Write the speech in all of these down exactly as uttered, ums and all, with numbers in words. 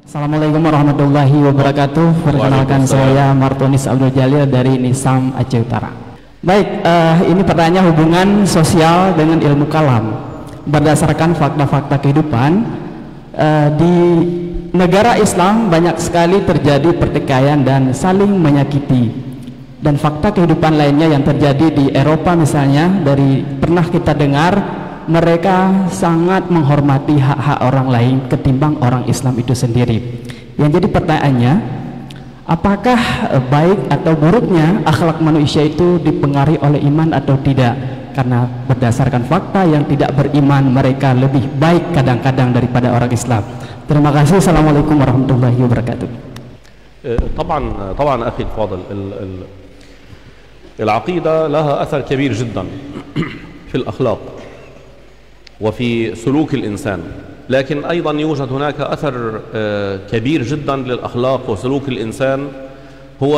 Assalamualaikum warahmatullahi wabarakatuh. Perkenalkan saya Martonis Abdul Jalil dari Nisam Aceh Utara. Baik, uh, ini pertanyaan hubungan sosial dengan ilmu kalam. Berdasarkan fakta-fakta kehidupan, uh, di negara Islam banyak sekali terjadi pertikaian dan saling menyakiti. Dan fakta kehidupan lainnya yang terjadi di Eropa misalnya, dari pernah kita dengar mereka sangat menghormati hak-hak orang lain ketimbang orang Islam itu sendiri. Yang jadi pertanyaannya, apakah baik atau buruknya akhlak manusia itu dipengaruhi oleh iman atau tidak? Karena berdasarkan fakta yang tidak beriman mereka lebih baik kadang-kadang daripada orang Islam. Terima kasih. Assalamualaikum warahmatullahi wabarakatuh. طبعا طبعا أخي الفاضل، العقيدة لها أثر كبير جدا في الأخلاق وفي سلوك الإنسان، لكن أيضا يوجد هناك أثر كبير جدا للأخلاق وسلوك الإنسان هو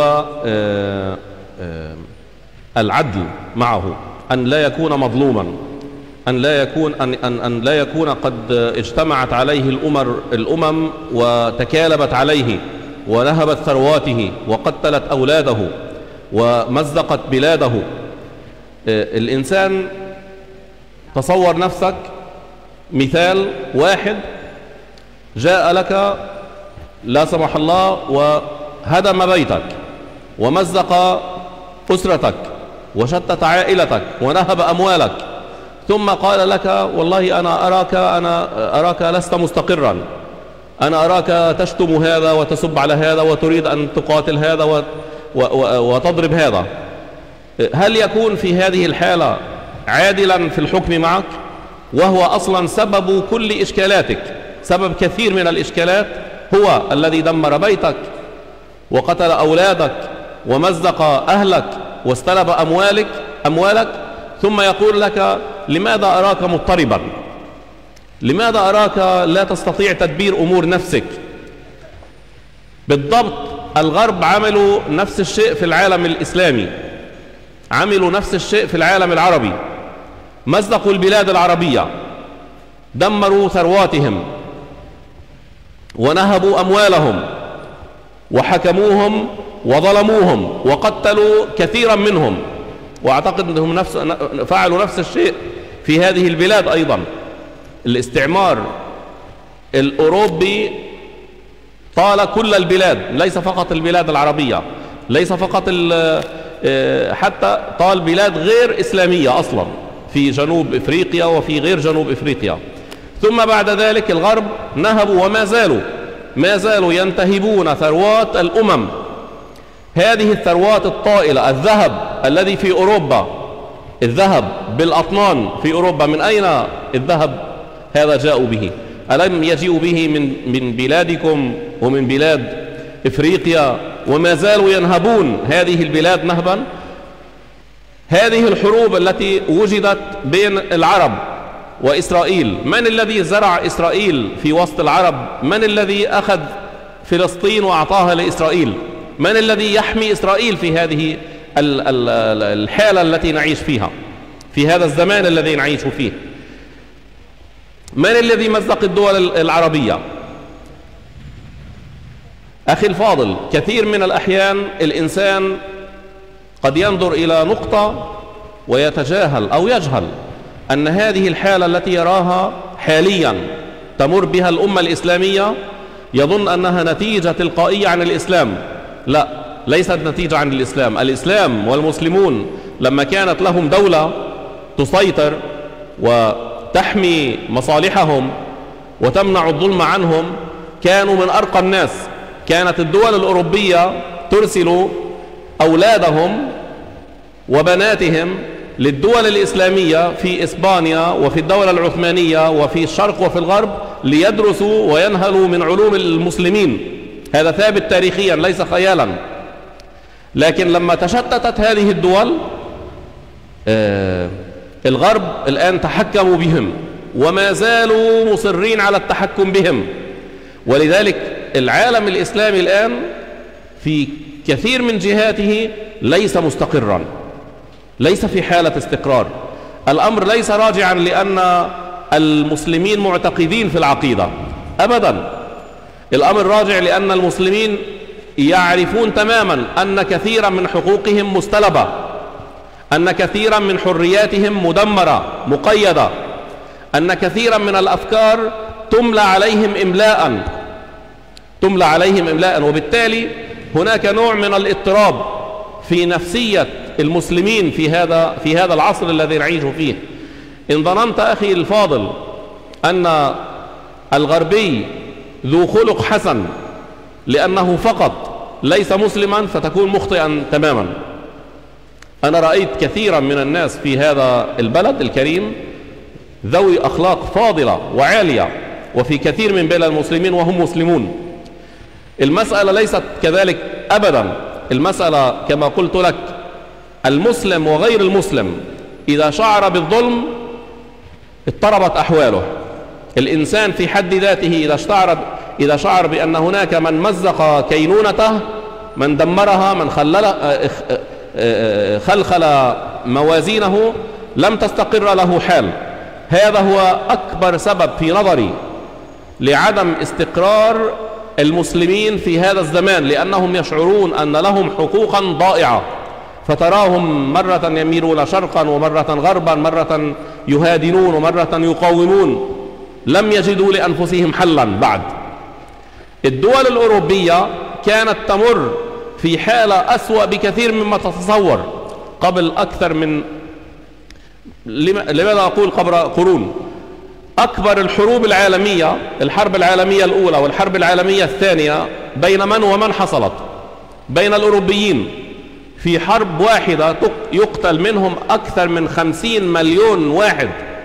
العدل معه، أن لا يكون مظلوما، أن لا يكون أن أن أن لا يكون قد اجتمعت عليه الأمم الأمم وتكالبت عليه ونهبت ثرواته وقتلت أولاده ومزقت بلاده. الإنسان، تصور نفسك مثال واحد جاء لك لا سمح الله وهدم بيتك ومزق أسرتك وشتت عائلتك ونهب أموالك، ثم قال لك والله أنا أراك أنا أراك لست مستقرا، أنا أراك تشتم هذا وتسب على هذا وتريد أن تقاتل هذا وتضرب هذا. هل يكون في هذه الحالة عادلا في الحكم معك؟ وهو أصلا سبب كل إشكالاتك، سبب كثير من الإشكالات هو الذي دمر بيتك وقتل أولادك ومزق أهلك واستلب أموالك أموالك ثم يقول لك لماذا أراك مضطربا؟ لماذا أراك لا تستطيع تدبير أمور نفسك؟ بالضبط الغرب عملوا نفس الشيء في العالم الإسلامي، عملوا نفس الشيء في العالم العربي، مزقوا البلاد العربية، دمروا ثرواتهم ونهبوا أموالهم وحكموهم وظلموهم وقتلوا كثيرا منهم، وأعتقد أنهم نفس فعلوا نفس الشيء في هذه البلاد أيضا. الاستعمار الأوروبي طال كل البلاد، ليس فقط البلاد العربية، ليس فقط حتى طال بلاد غير إسلامية أصلا في جنوب إفريقيا وفي غير جنوب إفريقيا. ثم بعد ذلك الغرب نهبوا وما زالوا ما زالوا ينتهبون ثروات الأمم. هذه الثروات الطائلة، الذهب الذي في أوروبا، الذهب بالأطنان في أوروبا، من أين الذهب هذا جاءوا به؟ ألم يجيء به من من بلادكم ومن بلاد إفريقيا؟ وما زالوا ينهبون هذه البلاد نهبا. هذه الحروب التي وجدت بين العرب وإسرائيل، من الذي زرع إسرائيل في وسط العرب؟ من الذي أخذ فلسطين وأعطاها لإسرائيل؟ من الذي يحمي إسرائيل في هذه الحالة التي نعيش فيها، في هذا الزمان الذي نعيش فيه؟ من الذي مزق الدول العربية؟ أخي الفاضل، كثير من الأحيان الإنسان قد ينظر إلى نقطة ويتجاهل أو يجهل أن هذه الحالة التي يراها حاليا تمر بها الأمة الإسلامية يظن أنها نتيجة تلقائية عن الإسلام. لا، ليست نتيجة عن الإسلام. الإسلام والمسلمون لما كانت لهم دولة تسيطر وتحمي مصالحهم وتمنع الظلم عنهم كانوا من أرقى الناس. كانت الدول الأوروبية ترسل أولادهم وبناتهم للدول الإسلامية في إسبانيا وفي الدولة العثمانية وفي الشرق وفي الغرب ليدرسوا وينهلوا من علوم المسلمين. هذا ثابت تاريخيا ليس خيالا. لكن لما تشتتت هذه الدول، آه الغرب الآن تحكموا بهم وما زالوا مصرين على التحكم بهم. ولذلك العالم الإسلامي الآن في كثير من جهاته ليس مستقرا، ليس في حالة استقرار. الأمر ليس راجعا لأن المسلمين معتقدين في العقيدة أبدا. الأمر راجع لأن المسلمين يعرفون تماما أن كثيرا من حقوقهم مستلبة، أن كثيرا من حرياتهم مدمرة مقيدة، أن كثيرا من الأفكار تملى عليهم إملاء تملى عليهم إملاء وبالتالي هناك نوع من الاضطراب في نفسية المسلمين في هذا في هذا العصر الذي نعيش فيه. إن ظننت أخي الفاضل أن الغربي ذو خلق حسن لأنه فقط ليس مسلما فتكون مخطئا تماما. أنا رأيت كثيرا من الناس في هذا البلد الكريم ذوي أخلاق فاضلة وعالية وفي كثير من بلاد المسلمين وهم مسلمون. المسألة ليست كذلك أبدا، المسألة كما قلت لك المسلم وغير المسلم إذا شعر بالظلم اضطربت أحواله. الإنسان في حد ذاته إذا شعر إذا شعر بأن هناك من مزق كينونته، من دمرها، من خلل خلخل موازينه، لم تستقر له حال. هذا هو أكبر سبب في نظري لعدم استقرار المسلمين في هذا الزمان، لأنهم يشعرون أن لهم حقوقا ضائعة، فتراهم مرة يميلون شرقا ومرة غربا، مرة يهادنون ومرة يقاومون، لم يجدوا لأنفسهم حلا بعد. الدول الأوروبية كانت تمر في حالة أسوأ بكثير مما تتصور قبل أكثر من، لماذا أقول قبل قرون؟ أكبر الحروب العالمية، الحرب العالمية الأولى والحرب العالمية الثانية، بين من ومن حصلت؟ بين الأوروبيين. في حرب واحدة يقتل منهم أكثر من خمسين مليون واحد.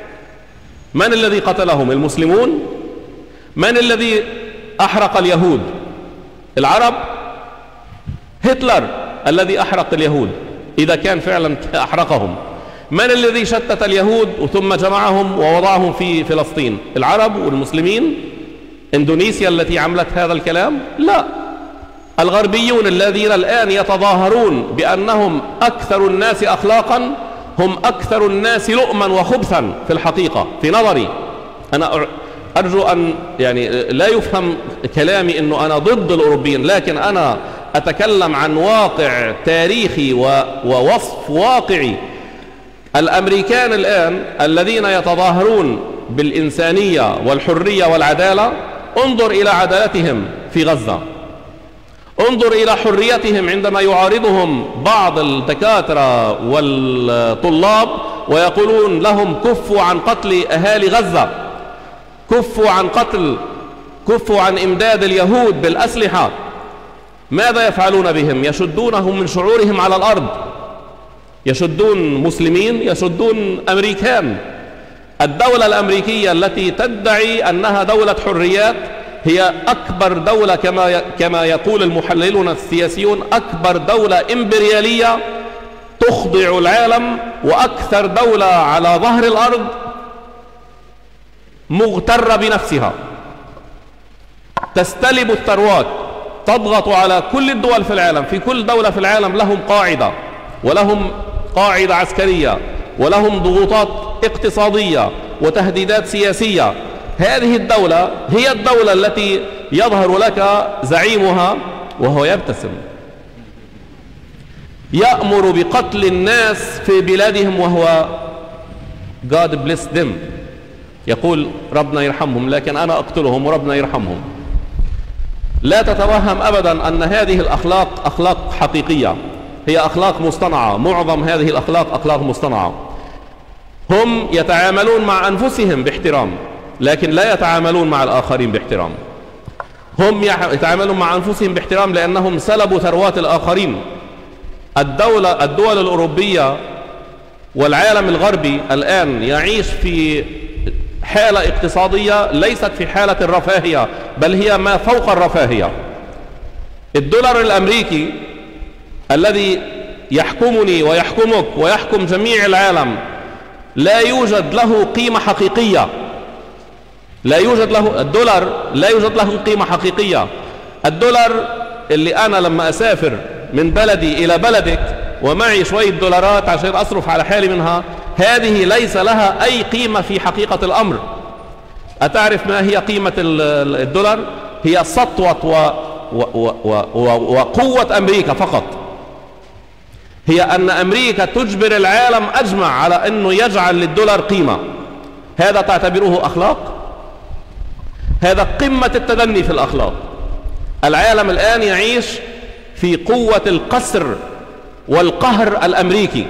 من الذي قتلهم؟ المسلمون. من الذي أحرق اليهود؟ العرب. هتلر الذي أحرق اليهود إذا كان فعلا أحرقهم. من الذي شتت اليهود ثم جمعهم ووضعهم في فلسطين؟ العرب والمسلمين. إندونيسيا التي عملت هذا الكلام؟ لا، الغربيون الذين الآن يتظاهرون بأنهم أكثر الناس أخلاقا هم أكثر الناس لؤما وخبثا في الحقيقة في نظري. أنا أرجو أن يعني لا يفهم كلامي أنه أنا ضد الأوروبيين، لكن أنا أتكلم عن واقع تاريخي ووصف واقعي. الأمريكان الآن الذين يتظاهرون بالإنسانية والحرية والعدالة، انظر إلى عدالتهم في غزة، انظر إلى حريتهم عندما يعارضهم بعض الدكاترة والطلاب ويقولون لهم كفوا عن قتل أهالي غزة، كفوا عن قتل، كفوا عن إمداد اليهود بالأسلحة. ماذا يفعلون بهم؟ يشدونهم من شعورهم على الأرض، يشدون مسلمين، يشدون أمريكان. الدولة الأمريكية التي تدعي أنها دولة حريات هي أكبر دولة، كما كما يقول المحللون السياسيون، أكبر دولة إمبريالية تخضع العالم، وأكثر دولة على ظهر الأرض مغترة بنفسها، تستلب الثروات، تضغط على كل الدول في العالم. في كل دولة في العالم لهم قاعدة، ولهم قاعدة عسكرية، ولهم ضغوطات اقتصادية وتهديدات سياسية. هذه الدولة هي الدولة التي يظهر لك زعيمها وهو يبتسم، يأمر بقتل الناس في بلادهم وهو God bless them، يقول ربنا يرحمهم، لكن أنا أقتلهم وربنا يرحمهم. لا تتوهم أبدا أن هذه الأخلاق أخلاق حقيقية، هي أخلاق مصطنعة. معظم هذه الأخلاق أخلاق مصطنعة. هم يتعاملون مع أنفسهم باحترام، لكن لا يتعاملون مع الآخرين باحترام. هم يتعاملون مع أنفسهم باحترام لأنهم سلبوا ثروات الآخرين. الدولة الدول الأوروبية والعالم الغربي الآن يعيش في حالة اقتصادية ليست في حالة الرفاهية، بل هي ما فوق الرفاهية. الدولار الأمريكي الذي يحكمني ويحكمك ويحكم جميع العالم لا يوجد له قيمة حقيقية، لا يوجد له الدولار لا يوجد له قيمة حقيقية. الدولار اللي أنا لما أسافر من بلدي إلى بلدك ومعي شوية دولارات عشان أصرف على حالي منها، هذه ليس لها أي قيمة في حقيقة الأمر. أتعرف ما هي قيمة الدولار؟ هي سطوة و و و و وقوة أمريكا فقط، هي أن أمريكا تجبر العالم أجمع على أنه يجعل للدولار قيمة. هذا تعتبره أخلاق؟ هذا قمة التدني في الأخلاق. العالم الآن يعيش في قوة القسر والقهر الأمريكي.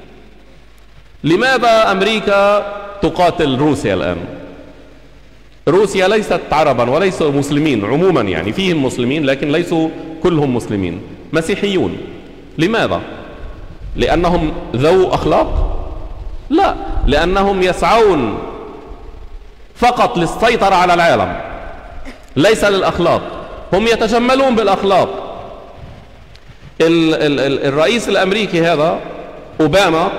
لماذا أمريكا تقاتل روسيا الآن؟ روسيا ليست عربا وليسوا مسلمين عموما، يعني فيهم مسلمين لكن ليسوا كلهم مسلمين، مسيحيون. لماذا؟ لأنهم ذو أخلاق؟ لا، لأنهم يسعون فقط للسيطرة على العالم، ليس للأخلاق. هم يتجملون بالأخلاق. ال ال ال الرئيس الأمريكي هذا أوباما،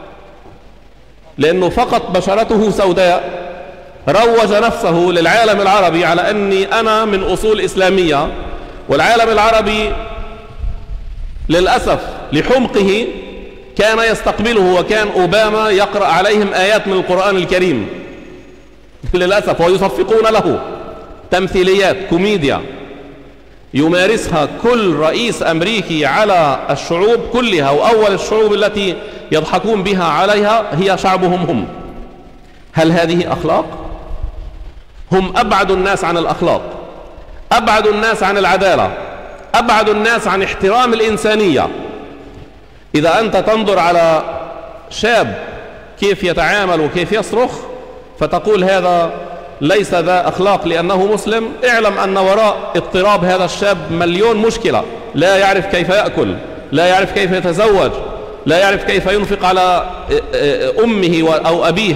لأنه فقط بشرته سوداء روج نفسه للعالم العربي على أني أنا من أصول إسلامية، والعالم العربي للأسف لحمقه كان يستقبله، وكان أوباما يقرأ عليهم آيات من القرآن الكريم للأسف، ويصفقون له تمثيليات كوميديا يمارسها كل رئيس أمريكي على الشعوب كلها، وأول الشعوب التي يضحكون بها عليها هي شعبهم هم. هل هذه أخلاق؟ هم أبعد الناس عن الأخلاق، أبعد الناس عن العدالة، أبعد الناس عن احترام الإنسانية. إذا أنت تنظر على شاب كيف يتعامل وكيف يصرخ فتقول هذا ليس ذا أخلاق لأنه مسلم، اعلم أن وراء اضطراب هذا الشاب مليون مشكلة. لا يعرف كيف يأكل، لا يعرف كيف يتزوج، لا يعرف كيف ينفق على أمه أو أبيه،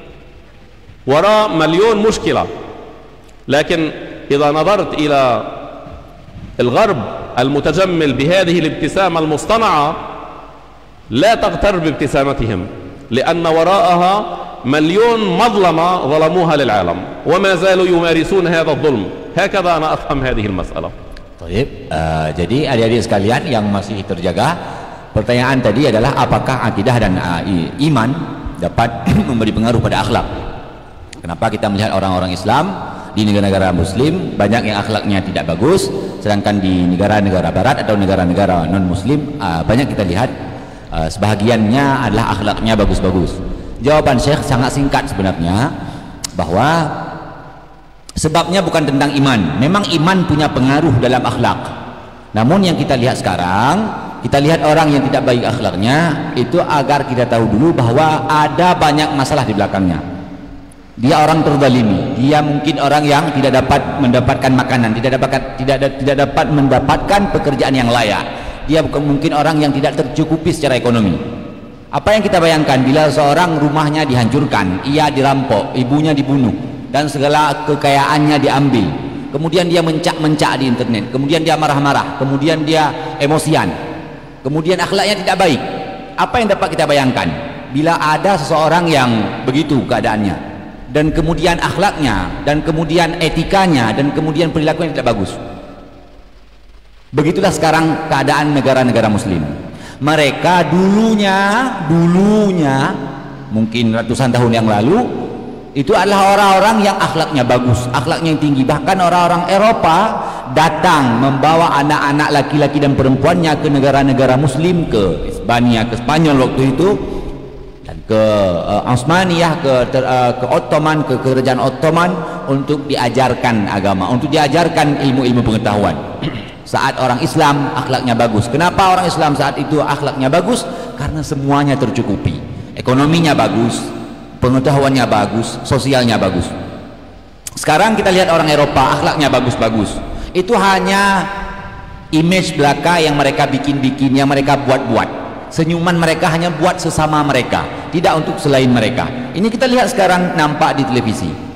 وراء مليون مشكلة. لكن إذا نظرت إلى الغرب المتجمل بهذه الابتسامة المصطنعة لا تغتر بابتسامتهم، لأن وراءها مليون مظلمة ظلموها للعالم وما زالوا يمارسون هذا الظلم. هكذا أنا أفهم هذه المسألة. Baik, uh, jadi adik-adik sekalian yang masih terjaga, pertanyaan tadi adalah apakah akidah dan uh, iman dapat memberi pengaruh pada akhlak. Kenapa kita melihat orang-orang Islam di negara-negara Muslim banyak yang akhlaknya tidak bagus, sedangkan di negara-negara Barat atau negara-negara non-Muslim uh, banyak kita lihat uh, sebahagiannya adalah akhlaknya bagus-bagus. Jawaban Syekh sangat singkat sebenarnya, bahwa sebabnya bukan tentang iman. Memang iman punya pengaruh dalam akhlak. Namun yang kita lihat sekarang, kita lihat orang yang tidak baik akhlaknya, itu agar kita tahu dulu bahwa ada banyak masalah di belakangnya. Dia orang terzalimi, dia mungkin orang yang tidak dapat mendapatkan makanan, tidak dapat tidak tidak dapat mendapatkan pekerjaan yang layak. Dia bukan mungkin orang yang tidak tercukupi secara ekonomi. Apa yang kita bayangkan bila seorang rumahnya dihancurkan, ia dirampok, ibunya dibunuh, dan segala kekayaannya diambil, kemudian dia mencak-mencak di internet, kemudian dia marah-marah, kemudian dia emosian, kemudian akhlaknya tidak baik. Apa yang dapat kita bayangkan bila ada seseorang yang begitu keadaannya, dan kemudian akhlaknya, dan kemudian etikanya, dan kemudian perilakunya tidak bagus? Begitulah sekarang keadaan negara-negara Muslim. Mereka dulunya, dulunya mungkin ratusan tahun yang lalu, itu adalah orang-orang yang akhlaknya bagus, akhlaknya yang tinggi. Bahkan orang-orang Eropa datang membawa anak-anak laki-laki dan perempuannya ke negara-negara Muslim, ke Hispania, ke Spanyol waktu itu, dan ke uh, Osmaniyah, ke, ter, uh, ke Ottoman, ke kerajaan Ottoman, untuk diajarkan agama, untuk diajarkan ilmu-ilmu pengetahuan. Saat orang Islam akhlaknya bagus. Kenapa orang Islam saat itu akhlaknya bagus? Karena semuanya tercukupi. Ekonominya bagus, pengetahuannya bagus, sosialnya bagus. Sekarang kita lihat orang Eropa akhlaknya bagus-bagus. Itu hanya image belaka yang mereka bikin-bikin, yang mereka buat-buat. Senyuman mereka hanya buat sesama mereka, tidak untuk selain mereka. Ini kita lihat sekarang nampak di televisi.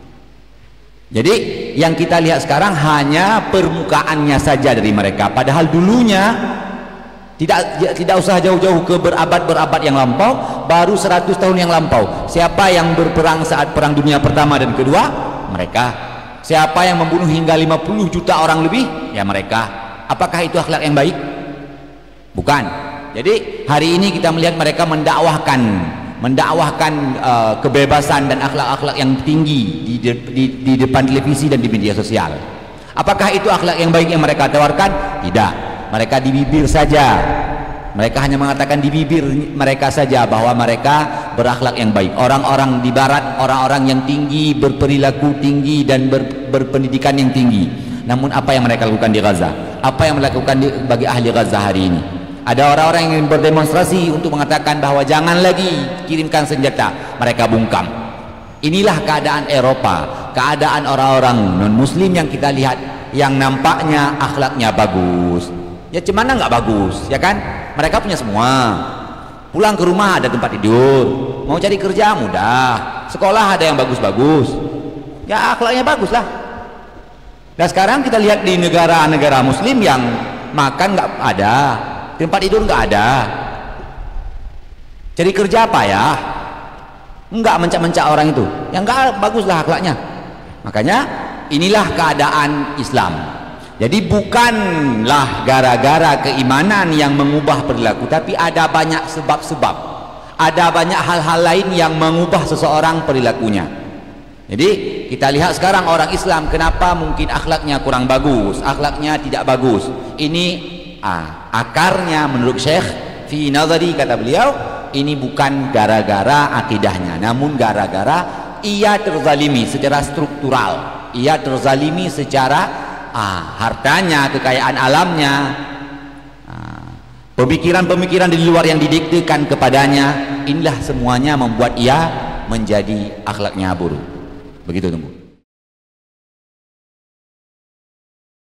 Jadi yang kita lihat sekarang hanya permukaannya saja dari mereka, padahal dulunya tidak tidak usah jauh-jauh ke berabad-berabad yang lampau, baru seratus tahun yang lampau. Siapa yang berperang saat perang dunia pertama dan kedua? Mereka. Siapa yang membunuh hingga lima puluh juta orang lebih? Ya mereka. Apakah itu akhlak yang baik? Bukan. Jadi hari ini kita melihat mereka mendakwahkan mendakwahkan uh, kebebasan dan akhlak-akhlak yang tinggi di, de, di, di depan televisi dan di media sosial. Apakah itu akhlak yang baik yang mereka tawarkan? Tidak. Mereka di bibir saja. Mereka hanya mengatakan di bibir mereka saja bahwa mereka berakhlak yang baik. Orang-orang di barat, orang-orang yang tinggi, berperilaku tinggi dan ber, berpendidikan yang tinggi. Namun apa yang mereka lakukan di Gaza? Apa yang melakukan di, bagi ahli Gaza hari ini? Ada orang-orang yang berdemonstrasi untuk mengatakan bahwa jangan lagi kirimkan senjata. Mereka bungkam. Inilah keadaan Eropa, keadaan orang-orang non-muslim yang kita lihat, yang nampaknya akhlaknya bagus. Ya cemana nggak bagus, ya kan? Mereka punya semua. Pulang ke rumah ada tempat tidur, mau cari kerja mudah, sekolah ada yang bagus-bagus. Ya akhlaknya bagus lah. Dan sekarang kita lihat di negara-negara muslim yang makan nggak ada, tempat tidur nggak ada, cari kerja apa ya? Enggak mencak-mencak orang itu, yang nggak baguslah akhlaknya. Makanya inilah keadaan Islam. Jadi bukanlah gara-gara keimanan yang mengubah perilaku, tapi ada banyak sebab-sebab, ada banyak hal-hal lain yang mengubah seseorang perilakunya. Jadi kita lihat sekarang orang Islam kenapa mungkin akhlaknya kurang bagus, akhlaknya tidak bagus. Ini ah, akarnya menurut Syekh fi nazari, kata beliau, ini bukan gara-gara akidahnya, namun gara-gara ia terzalimi secara struktural, ia terzalimi secara ah, hartanya, kekayaan alamnya, pemikiran-pemikiran ah, di luar yang didiktekan kepadanya. Inilah semuanya membuat ia menjadi akhlaknya buruk. Begitu tunggu.